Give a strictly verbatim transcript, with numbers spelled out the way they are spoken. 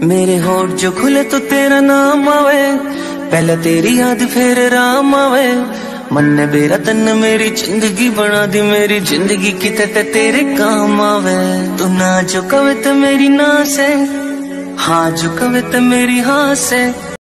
मेरे होठ जो खुले तो तेरा नाम आवे, पहले तेरी याद फिर राम आवे। मन ने मेरा तन मेरी जिंदगी बना दी, मेरी जिंदगी किते ते तेरे काम आवे। तू ना जो कवे तो मेरी ना से, हाँ जो कवे तो मेरी हाँ से।